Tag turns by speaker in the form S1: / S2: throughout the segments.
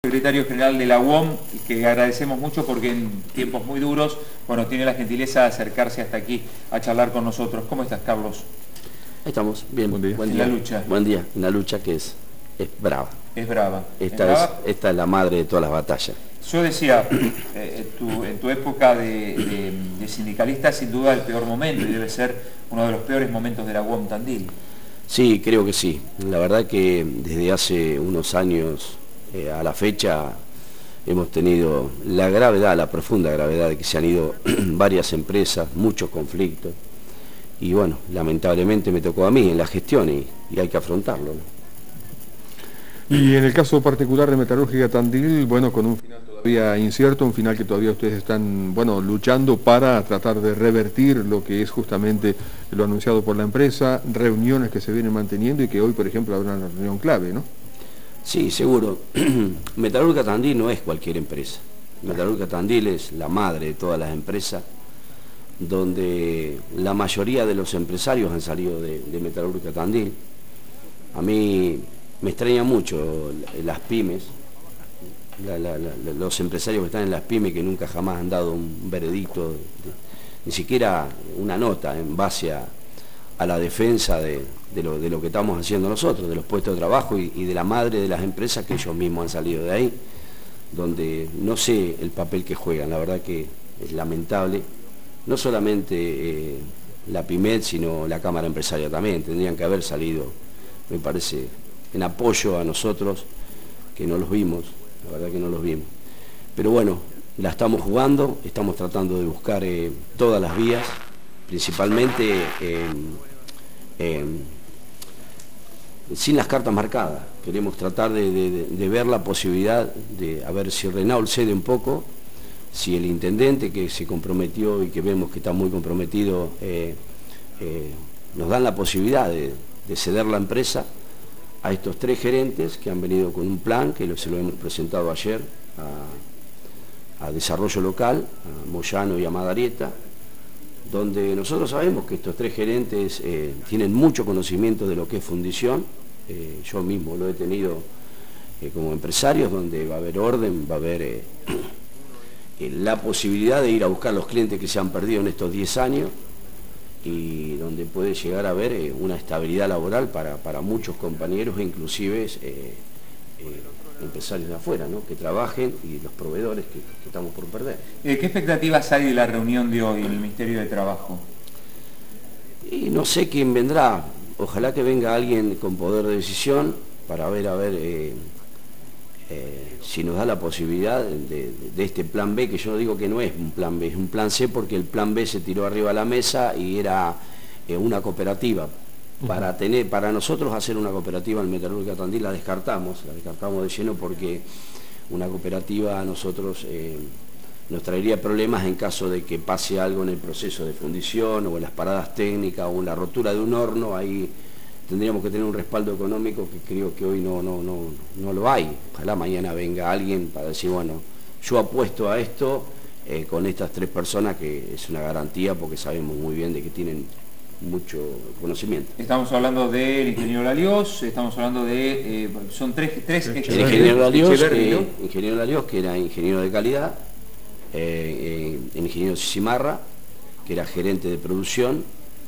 S1: secretario general de la UOM, que agradecemos mucho porque en tiempos muy duros, bueno, tiene la gentileza de acercarse hasta aquí a charlar con nosotros. ¿Cómo estás, Carlos?
S2: Ahí estamos, bien.
S1: Buen día.
S2: Buen día.
S1: En la lucha.
S2: Buen día. Una lucha que es brava.
S1: Es brava.
S2: Esta es la madre de todas las batallas.
S1: Yo decía, en tu época de sindicalista, sin duda el peor momento, y debe ser uno de los peores momentos de la UOM Tandil.
S2: Sí, creo que sí. La verdad que desde hace unos años a la fecha hemos tenido la gravedad, la profunda gravedad de que se han ido varias empresas, muchos conflictos. Y bueno, lamentablemente me tocó a mí en la gestión y hay que afrontarlo, ¿no?
S3: Y en el caso particular de Metalúrgica Tandil, bueno, con un final todavía incierto, un final que todavía ustedes están, bueno, luchando para tratar de revertir lo que es justamente lo anunciado por la empresa, reuniones que se vienen manteniendo y que hoy, por ejemplo, habrá una reunión clave, ¿no?
S2: Sí, seguro. Metalúrgica Tandil no es cualquier empresa. Metalúrgica Tandil es la madre de todas las empresas, donde la mayoría de los empresarios han salido de Metalúrgica Tandil. A mí me extraña mucho las pymes, los empresarios que están en las pymes que nunca jamás han dado un veredicto, ni siquiera una nota en base a la defensa de lo que estamos haciendo nosotros, de los puestos de trabajo y de la madre de las empresas que ellos mismos han salido de ahí, donde no sé el papel que juegan. La verdad que es lamentable, no solamente la PYMET, sino la Cámara Empresaria también, tendrían que haber salido, me parece, en apoyo a nosotros, que no los vimos, la verdad que no los vimos. Pero bueno, la estamos jugando, estamos tratando de buscar todas las vías, principalmente sin las cartas marcadas. Queremos tratar de ver la posibilidad de, a ver si Renault cede un poco, si el intendente que se comprometió y que vemos que está muy comprometido, nos dan la posibilidad de ceder la empresa a estos tres gerentes que han venido con un plan, que se lo hemos presentado ayer a Desarrollo Local, a Moyano y a Madarieta, donde nosotros sabemos que estos tres gerentes tienen mucho conocimiento de lo que es fundición. Yo mismo lo he tenido como empresarios, donde va a haber orden, va a haber la posibilidad de ir a buscar los clientes que se han perdido en estos 10 años, y donde puede llegar a haber una estabilidad laboral para muchos compañeros, inclusive empresarios de afuera, ¿no?, que trabajen, y los proveedores que estamos por perder.
S1: ¿Qué expectativas hay de la reunión de hoy en el Ministerio de Trabajo?
S2: Y no sé quién vendrá, ojalá que venga alguien con poder de decisión para ver, si nos da la posibilidad de este plan B, que yo digo que no es un plan B, es un plan C, porque el plan B se tiró arriba de la mesa y era una cooperativa. Para nosotros hacer una cooperativa en Metalúrgica Tandil la descartamos de lleno, porque una cooperativa a nosotros nos traería problemas en caso de que pase algo en el proceso de fundición o en las paradas técnicas o en la rotura de un horno. Ahí tendríamos que tener un respaldo económico que creo que hoy no lo hay. Ojalá mañana venga alguien para decir, bueno, yo apuesto a esto con estas tres personas, que es una garantía porque sabemos muy bien de que tienen mucho conocimiento.
S1: Estamos hablando del ingeniero Laliós, estamos hablando de... son tres
S2: el ingeniero Laliós, que era ingeniero de calidad, el ingeniero Simarra, que era gerente de producción,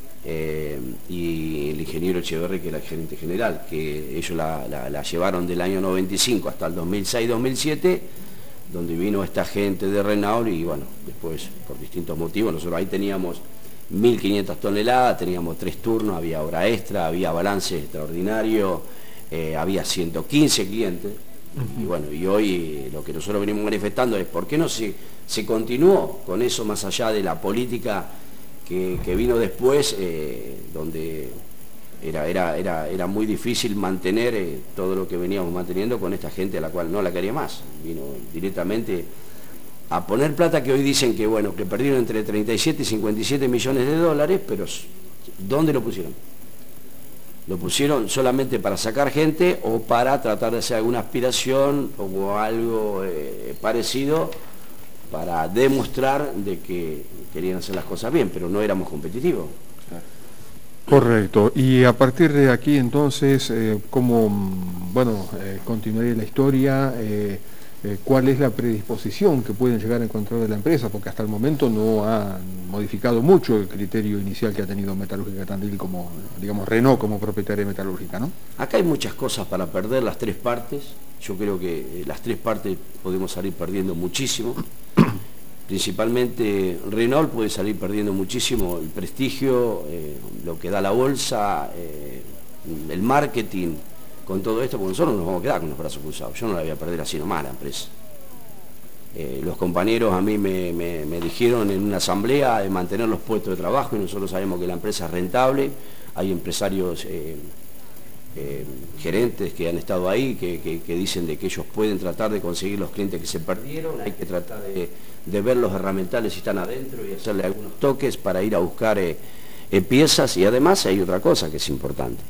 S2: y el ingeniero Echeverri, que era el gerente general, que ellos la llevaron del año 95 hasta el 2006-2007, donde vino esta gente de Renault, y bueno, después por distintos motivos, nosotros ahí teníamos 1.500 toneladas, teníamos 3 turnos, había hora extra, había balance extraordinario, había 115 clientes, y bueno, y hoy lo que nosotros venimos manifestando es por qué no se continuó con eso, más allá de la política que vino después, donde era muy difícil mantener todo lo que veníamos manteniendo con esta gente a la cual no la quería más. Vino directamente a poner plata, que hoy dicen que bueno, que perdieron entre 37 y 57 millones de dólares, pero ¿dónde lo pusieron? ¿Lo pusieron solamente para sacar gente o para tratar de hacer alguna aspiración o algo parecido, para demostrar de que querían hacer las cosas bien, pero no éramos competitivos?
S3: Correcto. Y a partir de aquí entonces, ¿cómo, bueno, continuaría la historia? cuál es la predisposición que pueden llegar a encontrar de la empresa, porque hasta el momento no ha modificado mucho el criterio inicial que ha tenido Metalúrgica Tandil como, digamos, Renault como propietaria metalúrgica, ¿no?
S2: Acá hay muchas cosas para perder, las tres partes. Yo creo que las tres partes podemos salir perdiendo muchísimo. Principalmente Renault puede salir perdiendo muchísimo el prestigio, lo que da la bolsa, el marketing, con todo esto, porque nosotros nos vamos a quedar con los brazos cruzados. Yo no la voy a perder así nomás la empresa. Los compañeros a mí me dijeron en una asamblea de mantener los puestos de trabajo, y nosotros sabemos que la empresa es rentable. Hay empresarios, gerentes que han estado ahí, que dicen de que ellos pueden tratar de conseguir los clientes que se perdieron. Hay que tratar de ver los herramientales si están adentro y hacerle algunos toques para ir a buscar piezas. Y además hay otra cosa que es importante.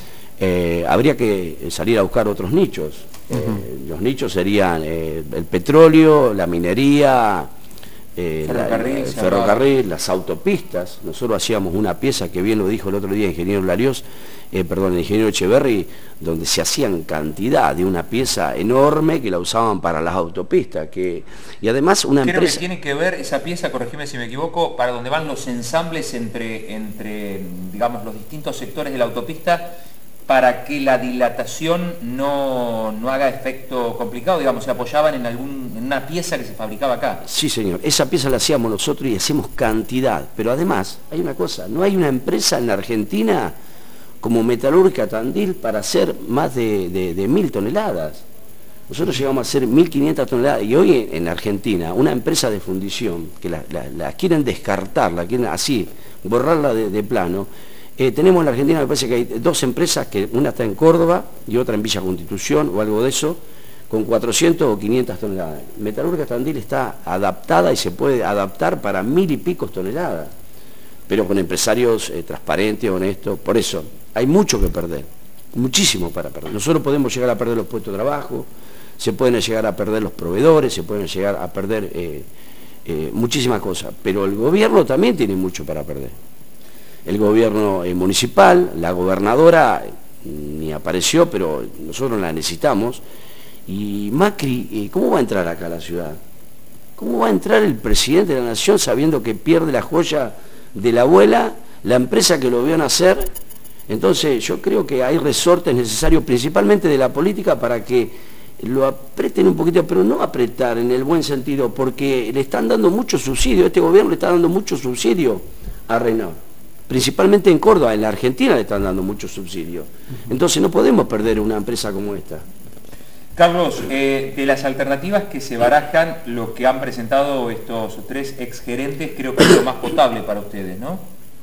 S2: Habría que salir a buscar otros nichos. Los nichos serían el petróleo, la minería, el ferrocarril, las autopistas. Nosotros hacíamos una pieza que bien lo dijo el otro día el ingeniero Larios, el ingeniero Echeverry, donde se hacían cantidad de una pieza enorme que la usaban para las autopistas. Y además una
S1: empresa...
S2: Creo
S1: que tiene que ver esa pieza, corregime si me equivoco, para donde van los ensambles entre digamos, los distintos sectores de la autopista, para que la dilatación no haga efecto complicado, digamos, se apoyaban en una pieza que se fabricaba acá.
S2: Sí, señor, esa pieza la hacíamos nosotros y hacemos cantidad, pero además hay una cosa, no hay una empresa en la Argentina como Metalúrgica Tandil para hacer más de 1000 toneladas. Nosotros llegamos a hacer 1500 toneladas y hoy en Argentina una empresa de fundición que la quieren descartar, la quieren así, borrarla de plano. Tenemos en la Argentina, me parece que hay dos empresas, que una está en Córdoba y otra en Villa Constitución o algo de eso, con 400 o 500 toneladas. Metalúrgica Tandil está adaptada y se puede adaptar para 1000 y pico toneladas, pero con empresarios transparentes, honestos. Por eso, hay mucho que perder, muchísimo para perder. Nosotros podemos llegar a perder los puestos de trabajo, se pueden llegar a perder los proveedores, se pueden llegar a perder muchísimas cosas, pero el gobierno también tiene mucho para perder. El gobierno municipal, la gobernadora ni apareció, pero nosotros la necesitamos. Y Macri, ¿cómo va a entrar acá a la ciudad? ¿Cómo va a entrar el presidente de la nación sabiendo que pierde la joya de la abuela, la empresa que lo vio nacer? Entonces yo creo que hay resortes necesarios, principalmente de la política, para que lo aprieten un poquito, pero no apretar en el buen sentido, porque le están dando mucho subsidio, este gobierno le está dando mucho subsidio a Renault. Principalmente en Córdoba, en la Argentina le están dando mucho subsidio. Entonces no podemos perder una empresa como esta.
S1: Carlos, de las alternativas que se barajan, lo que han presentado estos tres exgerentes, creo que es lo más potable para ustedes, ¿no?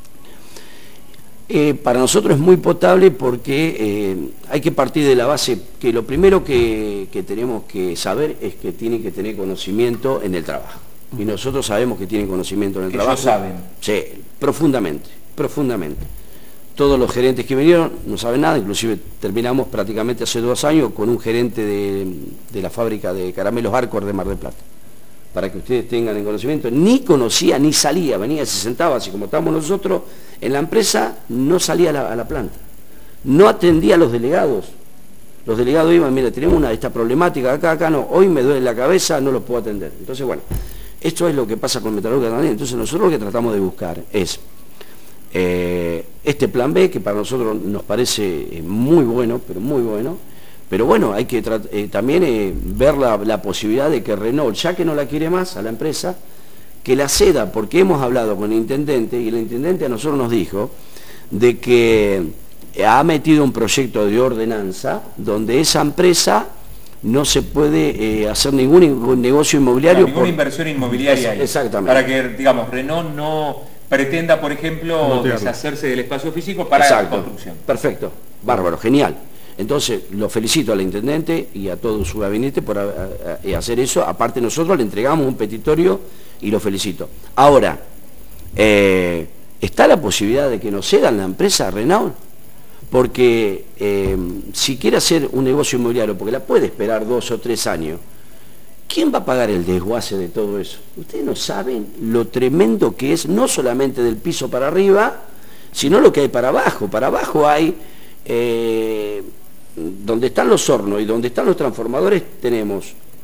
S2: Para nosotros es muy potable porque hay que partir de la base que lo primero que tenemos que saber es que tienen que tener conocimiento en el trabajo. Y nosotros sabemos que tienen conocimiento en el trabajo.
S1: Ellos saben.
S2: Sí, profundamente. Todos los gerentes que vinieron no saben nada, inclusive terminamos prácticamente hace 2 años con un gerente de la fábrica de caramelos Arcor de Mar del Plata, para que ustedes tengan el conocimiento. Ni conocía, ni salía, venía, se sentaba así como estamos nosotros en la empresa, no salía a la planta, no atendía a los delegados. Los delegados iban, mira, tenemos esta problemática acá no, hoy me duele la cabeza, no lo puedo atender. Entonces, bueno, esto es lo que pasa con Metalúrgica también. Entonces nosotros lo que tratamos de buscar es este plan B, que para nosotros nos parece muy bueno, pero bueno, hay que también ver la posibilidad de que Renault, ya que no la quiere más a la empresa, que la ceda, porque hemos hablado con el intendente y el intendente a nosotros nos dijo de que ha metido un proyecto de ordenanza donde esa empresa no se puede hacer ningún negocio inmobiliario.
S1: Ninguna inversión inmobiliaria.
S2: Exactamente.
S1: Para que, digamos, Renault no pretenda, por ejemplo, deshacerse del espacio físico para la construcción.
S2: Perfecto, bárbaro, genial. Entonces, lo felicito al intendente y a todo su gabinete por hacer eso. Aparte, nosotros le entregamos un petitorio y lo felicito. Ahora, ¿está la posibilidad de que nos cedan la empresa Renault? Porque si quiere hacer un negocio inmobiliario, porque la puede esperar 2 o 3 años, ¿quién va a pagar el desguace de todo eso? Ustedes no saben lo tremendo que es, no solamente del piso para arriba, sino lo que hay para abajo. Para abajo hay, donde están los hornos y donde están los transformadores, tenemos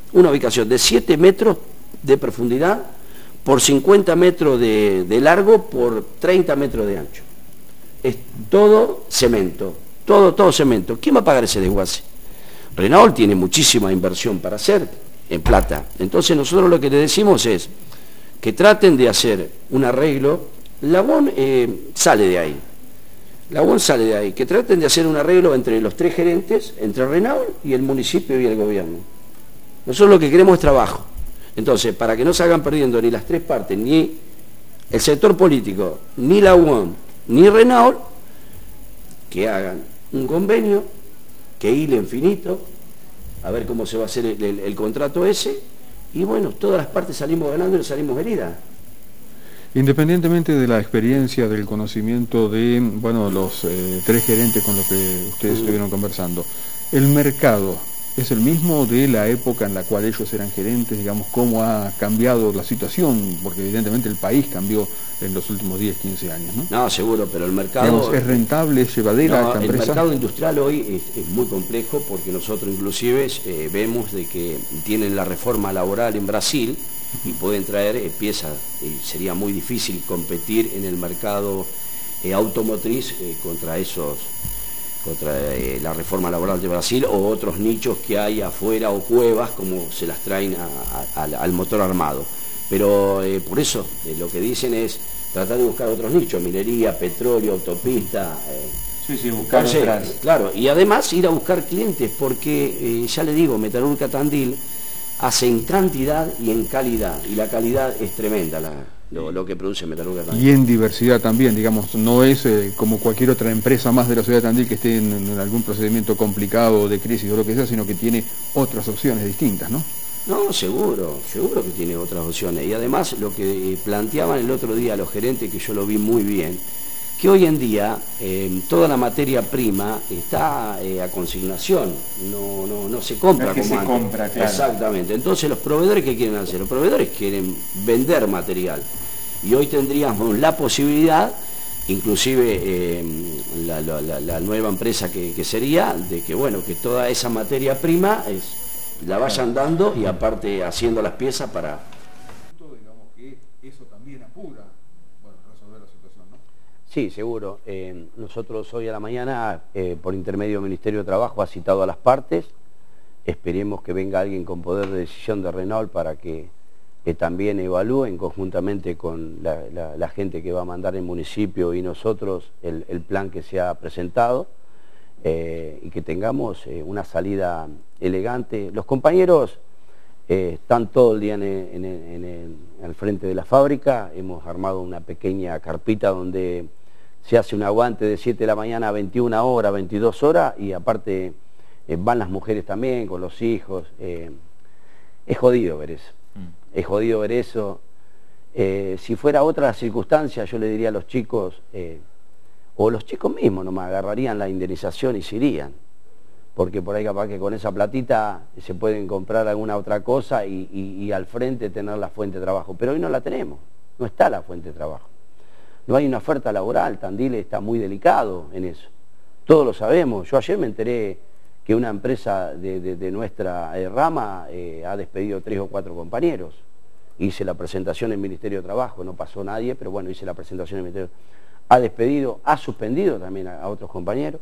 S2: Una ubicación de 7 metros de profundidad por 50 metros de largo por 30 metros de ancho. Es todo cemento, todo cemento. ¿Quién va a pagar ese desguace? Renault tiene muchísima inversión para hacer en plata. Entonces nosotros lo que le decimos es que traten de hacer un arreglo. La UON sale de ahí. La UON sale de ahí. Que traten de hacer un arreglo entre los 3 gerentes, entre Renault y el municipio y el gobierno. Nosotros lo que queremos es trabajo. Entonces, para que no se hagan perdiendo ni las 3 partes, ni el sector político, ni la UON, ni Renault, que hagan un convenio, que hilen finito, a ver cómo se va a hacer el contrato ese, y bueno, todas las partes salimos ganando y no salimos heridas.
S3: Independientemente de la experiencia, del conocimiento de, bueno, los 3 gerentes con los que ustedes estuvieron conversando, ¿el mercado es el mismo de la época en la cual ellos eran gerentes? Digamos, ¿cómo ha cambiado la situación? Porque evidentemente el país cambió en los últimos 10, 15 años, ¿no?
S2: No, seguro, pero el mercado...
S3: Digamos, ¿es rentable, es llevadera esta empresa?
S2: El mercado industrial hoy es muy complejo, porque nosotros inclusive vemos de que tienen la reforma laboral en Brasil y pueden traer piezas, y sería muy difícil competir en el mercado automotriz contra la reforma laboral de Brasil o otros nichos que hay afuera o cuevas como se las traen al motor armado. Pero por eso lo que dicen es tratar de buscar otros nichos, minería, petróleo, autopista.
S1: Sí, buscar otras.
S2: Claro, y además ir a buscar clientes, porque ya le digo, Metalúrgica Tandil hace en cantidad y en calidad, y la calidad es tremenda lo que produce Metalúrgica Tandil.
S3: Y en diversidad también, digamos, no es como cualquier otra empresa más de la ciudad de Tandil que esté en algún procedimiento complicado de crisis o lo que sea, sino que tiene otras opciones distintas, ¿no?
S2: No, seguro que tiene otras opciones. Y además lo que planteaban el otro día los gerentes, que yo lo vi muy bien, que hoy en día toda la materia prima está a consignación, no se compra como antes.
S1: Compra, claro.
S2: Exactamente. Entonces los proveedores, ¿qué quieren hacer? Los proveedores quieren vender material. Y hoy tendríamos la posibilidad, inclusive la nueva empresa que sería, de que bueno, que toda esa materia prima la vayan dando y aparte haciendo las piezas para...
S3: Digamos que eso también apura, bueno, resolver la situación, ¿no?
S2: Sí, seguro. Nosotros hoy a la mañana, por intermedio del Ministerio de Trabajo, ha citado a las partes. Esperemos que venga alguien con poder de decisión de Renault para que también evalúen conjuntamente con la gente que va a mandar el municipio y nosotros el plan que se ha presentado. Y que tengamos una salida elegante. Los compañeros están todo el día al frente de la fábrica. Hemos armado una pequeña carpita donde se hace un aguante de 7 de la mañana a 21 horas, 22 horas, y aparte van las mujeres también con los hijos. Es jodido ver eso. Es jodido ver eso. Si fuera otra circunstancia, yo le diría a los chicos... o los chicos mismos nomás agarrarían la indemnización y se irían, porque por ahí capaz que con esa platita se pueden comprar alguna otra cosa y al frente tener la fuente de trabajo, pero hoy no la tenemos, no está la fuente de trabajo, no hay una oferta laboral. Tandil está muy delicado en eso, todos lo sabemos. Yo ayer me enteré que una empresa de nuestra rama ha despedido 3 o 4 compañeros. Hice la presentación en el Ministerio de Trabajo, no pasó nadie, pero bueno, hice la presentación en el Ministerio de Trabajo. Ha despedido, ha suspendido también a otros compañeros.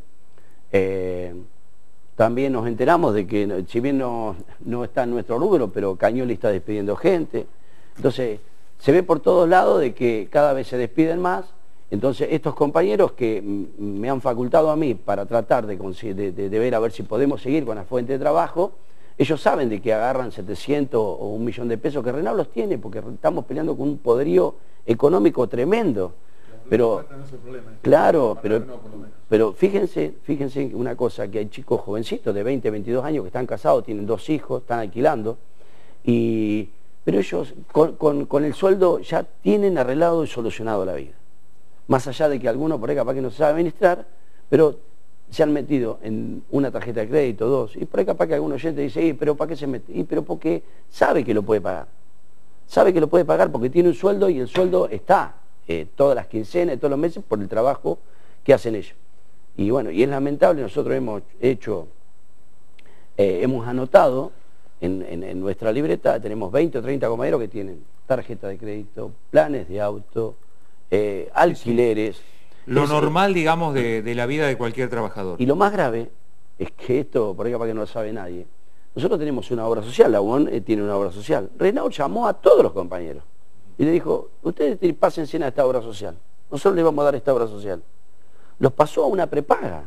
S2: También nos enteramos de que, si bien no está en nuestro rubro, pero Cañoli está despidiendo gente. Entonces, se ve por todos lados de que cada vez se despiden más. Entonces, estos compañeros que me han facultado a mí para tratar de ver a ver si podemos seguir con la fuente de trabajo, ellos saben de que agarran 700 o 1 millón de pesos, que Renault los tiene, porque estamos peleando con un poderío económico tremendo. Pero, claro, pero fíjense una cosa, que hay chicos jovencitos de 20, 22 años que están casados, tienen 2 hijos, están alquilando, pero ellos con el sueldo ya tienen arreglado y solucionado la vida. Más allá de que algunos por ahí capaz que no se sabe administrar, pero se han metido en una tarjeta de crédito, 2, y por ahí capaz que algún oyente dice, pero ¿para qué se mete? Pero porque sabe que lo puede pagar. Sabe que lo puede pagar porque tiene un sueldo y el sueldo está. Todas las quincenas, todos los meses, por el trabajo que hacen ellos. Y bueno, y es lamentable, nosotros hemos anotado en nuestra libreta tenemos 20 o 30 compañeros que tienen tarjeta de crédito, planes de auto, alquileres.
S1: Lo normal, digamos, de la vida de cualquier trabajador.
S2: Y lo más grave es que esto, por ahí capaz que no lo sabe nadie, nosotros tenemos una obra social, la UON tiene una obra social. Renault llamó a todos los compañeros y le dijo, ustedes pásense a esta obra social, nosotros les vamos a dar esta obra social. Los pasó a una prepaga.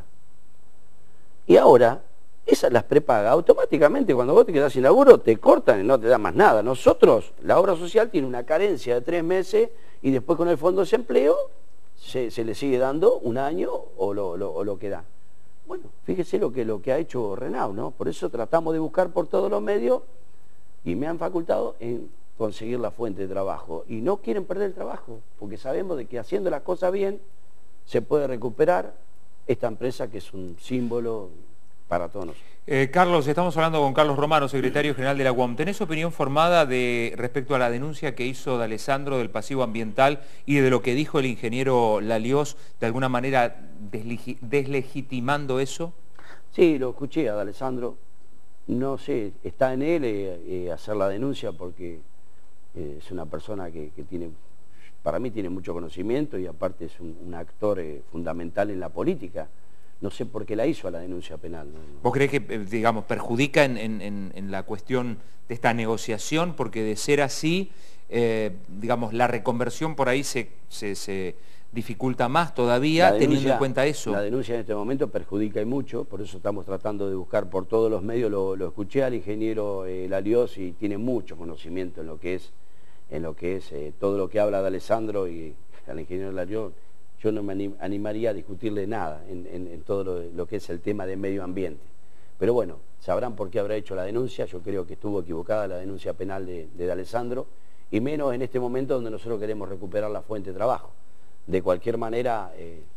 S2: Y ahora, esas las prepaga, automáticamente cuando vos te quedás sin laburo, te cortan y no te dan más nada. Nosotros, la obra social tiene una carencia de 3 meses y después con el fondo de desempleo se le sigue dando un año o lo que da. Bueno, fíjese lo que ha hecho Renault, ¿no? Por eso tratamos de buscar por todos los medios y me han facultado en conseguir la fuente de trabajo. Y no quieren perder el trabajo, porque sabemos de que haciendo las cosas bien se puede recuperar esta empresa que es un símbolo para todos nosotros.
S1: Carlos, estamos hablando con Carlos Romano, secretario general de la UOM. ¿Tenés opinión formada respecto a la denuncia que hizo D'Alessandro del pasivo ambiental y de lo que dijo el ingeniero Laliós, de alguna manera deslegitimando eso?
S2: Sí, lo escuché a D'Alessandro. No sé, está en él hacer la denuncia porque es una persona que tiene, para mí tiene mucho conocimiento y aparte es un actor fundamental en la política. No sé por qué la hizo a la denuncia penal.
S1: ¿Vos creés que, digamos, perjudica en la cuestión de esta negociación? Porque de ser así, digamos, la reconversión por ahí se dificulta más todavía, teniendo en cuenta eso.
S2: La denuncia en este momento perjudica y mucho, por eso estamos tratando de buscar por todos los medios. Lo escuché al ingeniero Laliós y tiene mucho conocimiento en lo que es todo lo que habla D'Alessandro y al ingeniero Laliós. Yo no me animaría a discutirle nada en todo lo que es el tema de medio ambiente. Pero bueno, sabrán por qué habrá hecho la denuncia. Yo creo que estuvo equivocada la denuncia penal de D'Alessandro, y menos en este momento donde nosotros queremos recuperar la fuente de trabajo. De cualquier manera,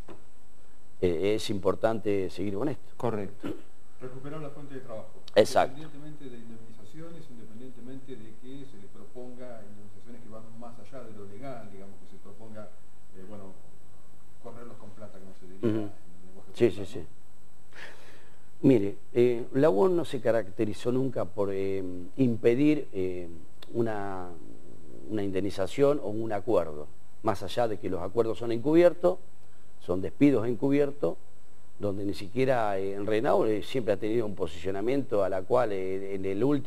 S2: es importante seguir con esto.
S1: Correcto.
S3: Recuperar la fuente de trabajo.
S2: Exacto.
S3: Independientemente de indemnizaciones, independientemente de que se les proponga indemnizaciones que van más allá de lo legal, digamos, que se proponga, correrlos con plata, como se diría en el lenguaje
S2: Sí,
S3: popular,
S2: sí,
S3: ¿no?
S2: sí. Mire, la UON no se caracterizó nunca por impedir una indemnización o un acuerdo, más allá de que los acuerdos son encubiertos, son despidos encubiertos, donde ni siquiera en Renault siempre ha tenido un posicionamiento a la cual en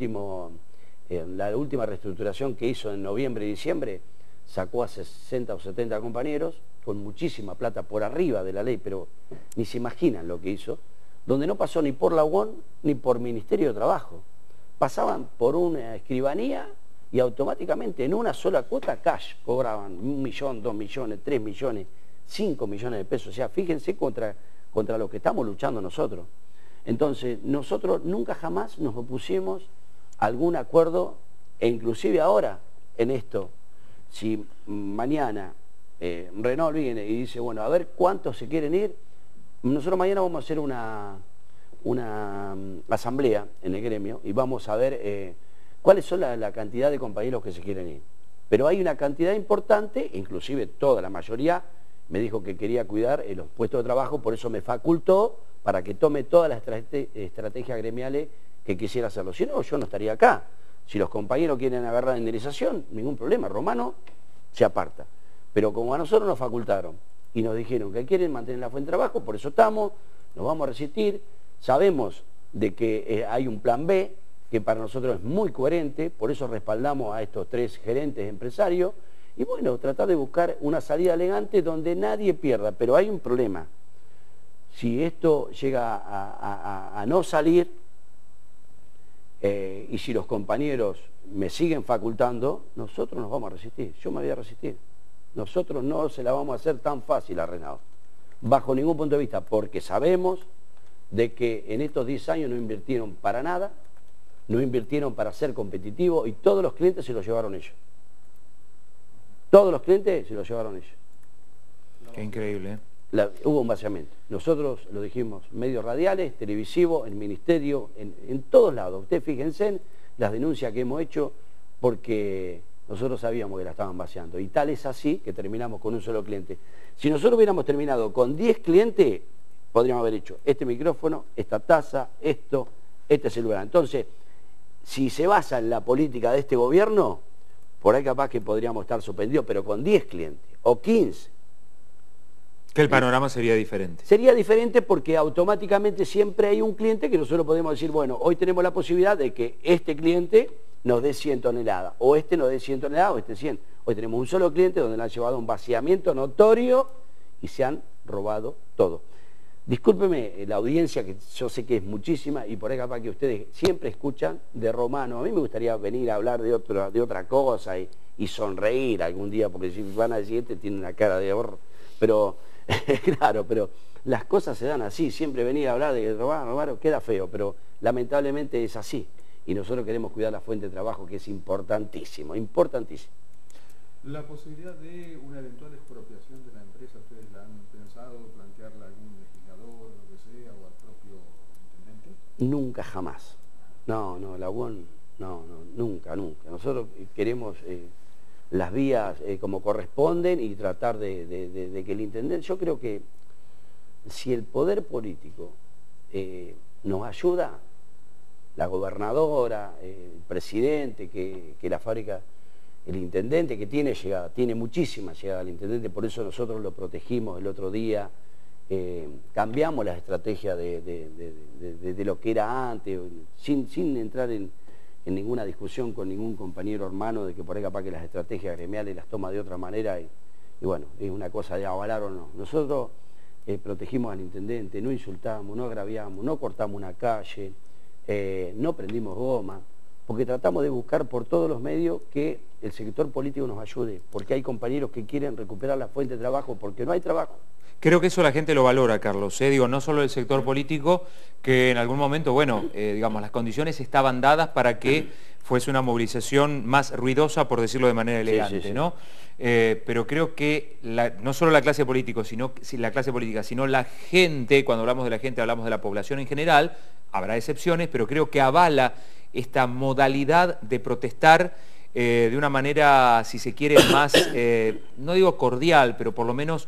S2: la última reestructuración que hizo en noviembre y diciembre sacó a 60 o 70 compañeros con muchísima plata por arriba de la ley, pero ni se imaginan lo que hizo, donde no pasó ni por la UON ni por Ministerio de Trabajo. Pasaban por una escribanía y automáticamente en una sola cuota cash cobraban 1 millón, 2 millones, 3 millones, 5 millones de pesos. O sea, fíjense contra lo que estamos luchando nosotros. Entonces, nosotros nunca jamás nos opusimos a algún acuerdo, e inclusive ahora en esto, si mañana Renault viene y dice, bueno, a ver cuántos se quieren ir, nosotros mañana vamos a hacer una asamblea en el gremio y vamos a ver cuáles son la cantidad de compañeros que se quieren ir. Pero hay una cantidad importante, inclusive toda la mayoría me dijo que quería cuidar los puestos de trabajo, por eso me facultó para que tome todas las estrategias gremiales que quisiera hacerlo. Si no, yo no estaría acá. Si los compañeros quieren agarrar la indemnización, ningún problema, Romano se aparta. Pero como a nosotros nos facultaron y nos dijeron que quieren mantener la fuente de trabajo, por eso estamos, nos vamos a resistir, sabemos de que hay un plan B, que para nosotros es muy coherente, por eso respaldamos a estos 3 gerentes empresarios, y bueno, tratar de buscar una salida elegante donde nadie pierda, pero hay un problema. Si esto llega a no salir, y si los compañeros me siguen facultando, nosotros nos vamos a resistir, yo me voy a resistir. Nosotros no se la vamos a hacer tan fácil a Renault, bajo ningún punto de vista, porque sabemos de que en estos 10 años no invirtieron para nada, no invirtieron para ser competitivos y todos los clientes se los llevaron ellos. Todos los clientes se los llevaron ellos.
S1: Qué increíble,
S2: Hubo un vaciamiento. Nosotros lo dijimos, medios radiales, televisivos, en ministerio, en todos lados. Ustedes fíjense en las denuncias que hemos hecho porque nosotros sabíamos que la estaban vaciando. Y tal es así que terminamos con un solo cliente. Si nosotros hubiéramos terminado con 10 clientes, podríamos haber hecho este micrófono, esta taza, esto, este celular. Entonces, si se basa en la política de este gobierno, por ahí capaz que podríamos estar suspendidos, pero con 10 clientes o 15.
S1: Que el panorama sería diferente.
S2: Sería diferente porque automáticamente siempre hay un cliente que nosotros podemos decir, bueno, hoy tenemos la posibilidad de que este cliente nos dé 100 toneladas, o este nos dé 100 toneladas, o este 100. Hoy tenemos un solo cliente donde le han llevado un vaciamiento notorio y se han robado todo. Discúlpeme la audiencia, que yo sé que es muchísima, y por ahí capaz que ustedes siempre escuchan de Romano. A mí me gustaría venir a hablar de otra cosa y sonreír algún día, porque si van a decir, este tiene una cara de horror. Pero, claro, pero las cosas se dan así. Siempre venir a hablar de Romano queda feo, pero lamentablemente es así. Y nosotros queremos cuidar la fuente de trabajo, que es importantísimo, importantísimo.
S3: La posibilidad de una eventual expropiación de la empresa, ¿ustedes la han pensado, plantearla a algún legislador, lo que sea, o al propio intendente?
S2: Nunca, jamás. No, la UON, nunca. Nosotros queremos las vías como corresponden y tratar de que el intendente... Yo creo que si el poder político nos ayuda, la gobernadora, el presidente, que la fábrica... El intendente que tiene llegada, tiene muchísima llegada al intendente, por eso nosotros lo protegimos el otro día, cambiamos la estrategia de lo que era antes, sin entrar en ninguna discusión con ningún compañero hermano de que por ahí capaz que las estrategias gremiales las toma de otra manera y bueno, es una cosa de avalar o no. Nosotros protegimos al intendente, no insultamos, no agraviamos, no cortamos una calle, no prendimos goma, porque tratamos de buscar por todos los medios que el sector político nos ayude, porque hay compañeros que quieren recuperar la fuente de trabajo, porque no hay trabajo.
S1: Creo que eso la gente lo valora, Carlos. Digo, no solo el sector político, que en algún momento, bueno, digamos, las condiciones estaban dadas para que fuese una movilización más ruidosa, por decirlo de manera elegante, sí. ¿No? Pero creo que no solo la clase política, sino la gente, cuando hablamos de la gente hablamos de la población en general, habrá excepciones, pero creo que avala esta modalidad de protestar de una manera, si se quiere, más, no digo cordial, pero por lo menos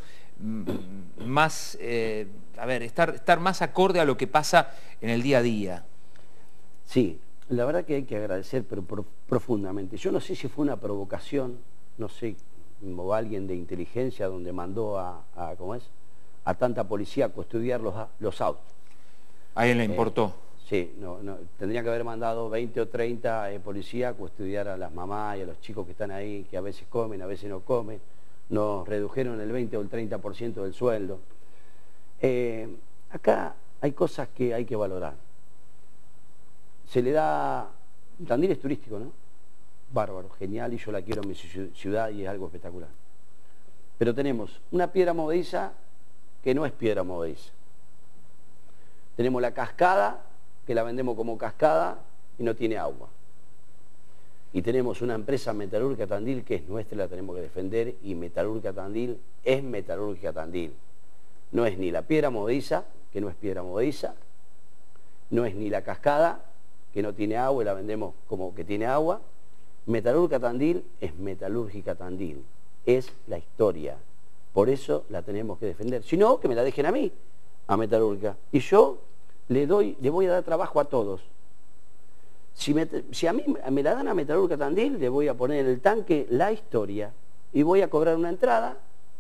S1: más, estar más acorde a lo que pasa en el día a día.
S2: Sí, la verdad que hay que agradecer, pero profundamente. Yo no sé si fue una provocación, no sé, o alguien de inteligencia donde mandó a tanta policía a custodiar los autos.
S1: ¿A él le importó?
S2: Sí, tendría que haber mandado 20 o 30 policías a custodiar a las mamás y a los chicos que están ahí, que a veces comen, a veces no comen. Nos redujeron el 20 o el 30% del sueldo. Acá hay cosas que hay que valorar. Se le da... Tandil es turístico, ¿no? Bárbaro, genial, y yo la quiero en mi ciudad y es algo espectacular. Pero tenemos una piedra movediza que no es piedra movediza. Tenemos la cascada, que la vendemos como cascada y no tiene agua. Y tenemos una empresa Metalúrgica Tandil que es nuestra, la tenemos que defender, y Metalúrgica Tandil es Metalúrgica Tandil. No es ni la piedra movediza, que no es piedra movediza, no es ni la cascada, que no tiene agua y la vendemos como que tiene agua. Metalúrgica Tandil es Metalúrgica Tandil, es la historia. Por eso la tenemos que defender. Si no, que me la dejen a mí, a Metalúrgica. Y yo le voy a dar trabajo a todos. Si a mí me la dan a Metalúrgica Tandil, le voy a poner en el tanque la historia y voy a cobrar una entrada,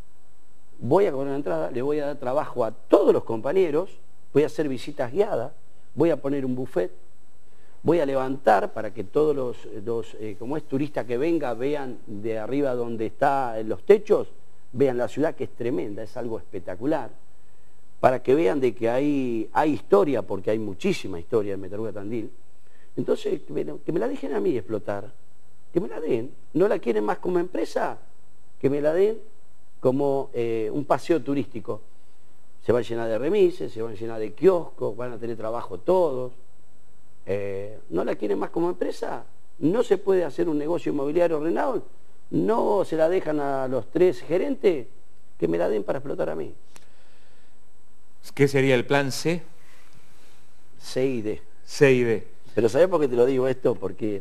S2: le voy a dar trabajo a todos los compañeros, voy a hacer visitas guiadas, voy a poner un buffet, voy a levantar para que todos los como es turista que venga, vean de arriba donde están los techos, vean la ciudad que es tremenda, es algo espectacular, para que vean de que hay historia, porque hay muchísima historia en Metalúrgica Tandil. Entonces, que me la dejen a mí explotar, que me la den. ¿No la quieren más como empresa? Que me la den como un paseo turístico. Se va a llenar de remises, se van a llenar de kioscos, van a tener trabajo todos. ¿No la quieren más como empresa? ¿No se puede hacer un negocio inmobiliario Renault? ¿No se la dejan a los 3 gerentes? Que me la den para explotar a mí.
S1: ¿Qué sería el plan C?
S2: C y D.
S1: C y D.
S2: Pero ¿sabés por qué te lo digo esto? Porque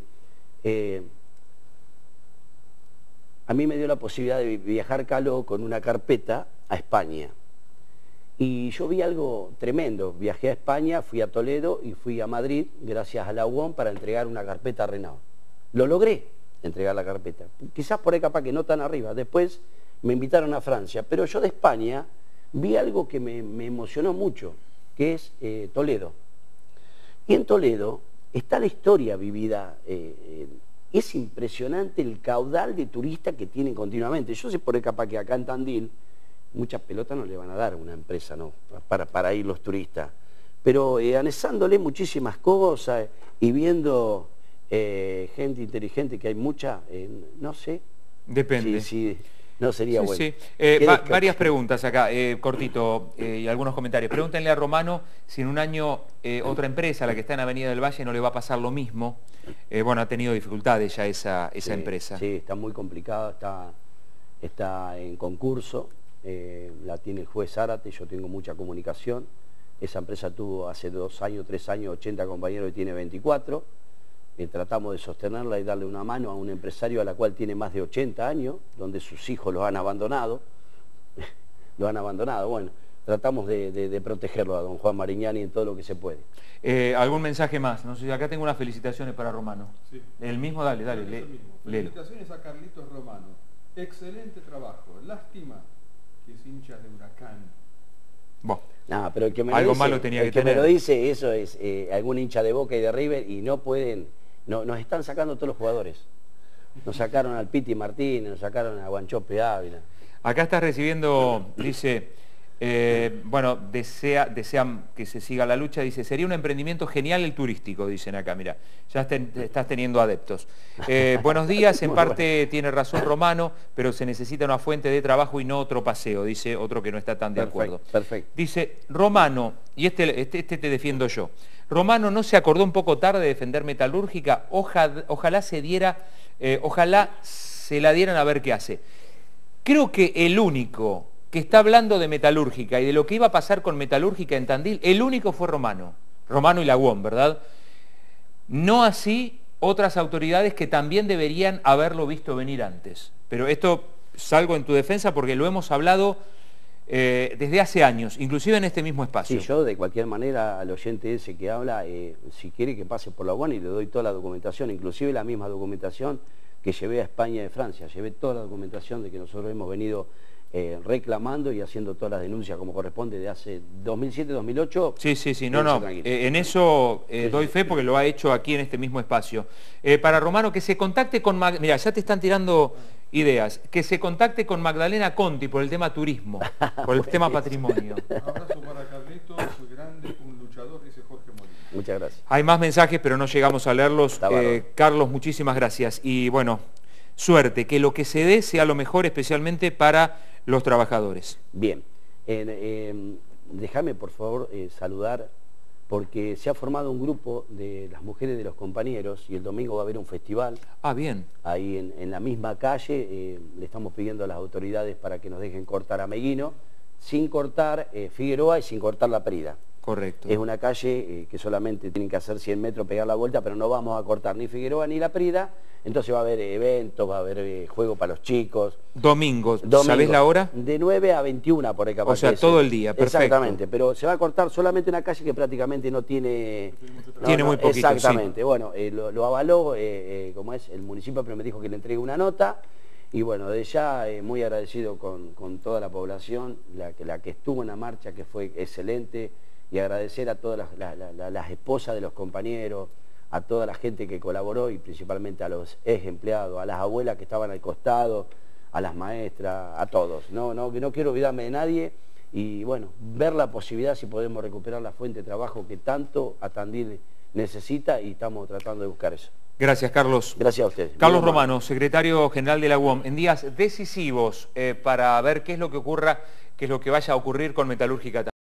S2: a mí me dio la posibilidad de viajar, Calo, con una carpeta a España. Y yo vi algo tremendo. Viajé a España, fui a Toledo y fui a Madrid, gracias a la UOM, para entregar una carpeta a Renault. Lo logré, entregar la carpeta. Quizás por ahí capaz que no tan arriba. Después me invitaron a Francia. Pero yo de España vi algo que me emocionó mucho, que es Toledo. Y en Toledo está la historia vivida. Es impresionante el caudal de turistas que tienen continuamente. Yo sé por ahí capaz que acá en Tandil muchas pelotas no le van a dar a una empresa, ¿no? Para ir los turistas. Pero anexándole muchísimas cosas y viendo gente inteligente, que hay mucha, no sé.
S1: Depende.
S2: Sí, no sería bueno.
S1: Sí. Varias preguntas acá, cortito, y algunos comentarios. Pregúntenle a Romano si en un año otra empresa, la que está en Avenida del Valle, no le va a pasar lo mismo. Bueno, ha tenido dificultades ya esa empresa.
S2: Sí, está muy complicada, está en concurso. La tiene el juez Zárate, yo tengo mucha comunicación. Esa empresa tuvo hace 2 años, 3 años, 80 compañeros y tiene 24. Tratamos de sostenerla y darle una mano a un empresario a la cual tiene más de 80 años, donde sus hijos los han abandonado. Bueno, tratamos de protegerlo a don Juan Marignani en todo lo que se puede.
S1: ¿Algún mensaje más? No sé, acá tengo unas felicitaciones para Romano.
S3: Sí.
S1: El mismo, dale,
S3: Felicitaciones a Carlitos Romano. Excelente trabajo. Lástima que es hincha de Huracán.
S1: Bueno,
S2: no, pero el que me lo
S1: algo
S2: dice,
S1: malo tenía
S2: el
S1: que
S2: que
S1: tener.
S2: me lo dice, eso es algún hincha de Boca y de River, y no pueden, nos están sacando todos los jugadores. Nos sacaron al Piti Martínez, nos sacaron a Guanchope Ávila.
S1: Acá estás recibiendo, dice, bueno, desean que se siga la lucha, dice, sería un emprendimiento genial el turístico, dicen acá, mira, ya estás teniendo adeptos. Buenos días, en parte tiene razón Romano, pero se necesita una fuente de trabajo y no otro paseo, dice otro que no está tan de acuerdo.
S2: Perfecto.
S1: Dice, Romano, y este te defiendo yo, Romano no se acordó un poco tarde de defender Metalúrgica, ojalá se la dieran a ver qué hace. Creo que el único que está hablando de Metalúrgica y de lo que iba a pasar con Metalúrgica en Tandil, el único fue Romano y la UOM, ¿verdad? No así otras autoridades que también deberían haberlo visto venir antes. Pero esto salgo en tu defensa porque lo hemos hablado desde hace años, inclusive en este mismo espacio.
S2: Sí, yo de cualquier manera al oyente ese que habla, si quiere que pase por la UOM y le doy toda la documentación, inclusive la misma documentación que llevé a España y de Francia, llevé toda la documentación de que nosotros hemos venido reclamando y haciendo todas las denuncias como corresponde de hace 2007-2008.
S1: Sí, no, en eso doy fe porque lo ha hecho aquí en este mismo espacio. Para Romano, que se contacte con... Mira, ya te están tirando ideas. Que se contacte con Magdalena Conti por el tema turismo, por el tema patrimonio.
S3: Un abrazo para Carlitos, grande, un luchador, dice Jorge Molina.
S2: Muchas gracias.
S1: Hay más mensajes, pero no llegamos a leerlos. Carlos, muchísimas gracias. Y bueno, suerte, que lo que se dé sea lo mejor, especialmente para los trabajadores.
S2: Bien, déjame por favor saludar, porque se ha formado un grupo de las mujeres de los compañeros y el domingo va a haber un festival.
S1: Ah, bien.
S2: Ahí en la misma calle, le estamos pidiendo a las autoridades para que nos dejen cortar a Meguino, sin cortar Figueroa y sin cortar La Prida.
S1: Correcto.
S2: Es una calle que solamente tienen que hacer 100 metros, pegar la vuelta, pero no vamos a cortar ni Figueroa ni La Prida. Entonces va a haber eventos, va a haber juego para los chicos.
S1: Domingo, ¿sabés la hora?
S2: De 9 a 21 por ahí capaz.
S1: O sea, todo el día, perfecto.
S2: Exactamente, pero se va a cortar solamente una calle que prácticamente no tiene...
S1: Tiene muy poquito,
S2: exactamente,
S1: sí.
S2: Bueno, lo avaló, como es, el municipio, pero me dijo que le entregue una nota. Y bueno, de ya muy agradecido con toda la población, la que estuvo en la marcha, que fue excelente. Y agradecer a todas las esposas de los compañeros, a toda la gente que colaboró y principalmente a los ex empleados, a las abuelas que estaban al costado, a las maestras, a todos. No quiero olvidarme de nadie y bueno, ver la posibilidad si podemos recuperar la fuente de trabajo que tanto a Tandil necesita y estamos tratando de buscar eso.
S1: Gracias, Carlos.
S2: Gracias a ustedes.
S1: Carlos Romano, secretario general de la UOM, en días decisivos para ver qué es lo que ocurra, qué es lo que vaya a ocurrir con Metalúrgica.